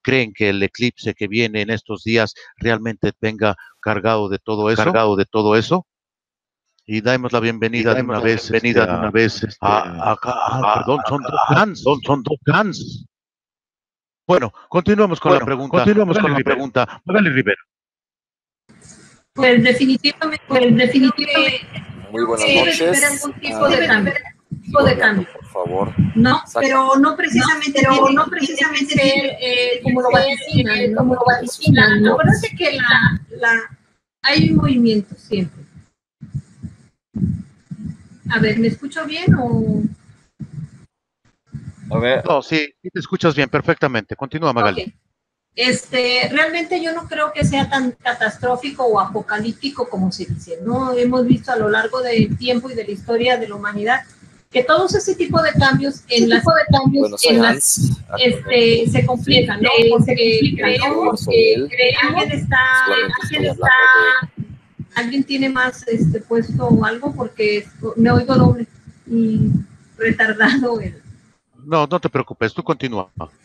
¿Creen que el eclipse que viene en estos días realmente venga cargado de todo eso? Y damos la bienvenida de una vez, perdón, son dos Gans. Bueno, continuamos con la pregunta. Magali Rivera. Pues definitivamente, muy buenas noches. Algún tipo de cambio, por favor. No, pero no precisamente ser como lo vaticinan, ¿no? Acuérdate que hay un movimiento siempre. A ver, ¿me escucho bien o...? A ver. No, sí, te escuchas bien, perfectamente. Continúa, Magali. Okay. Realmente yo no creo que sea tan catastrófico o apocalíptico como se dice, ¿no? Hemos visto a lo largo del tiempo y de la historia de la humanidad que todos ese tipo de cambios se complican, ¿no? Porque creemos que alguien tiene más puesto o algo, porque me oigo doble y retardado. No te preocupes, tú continúa.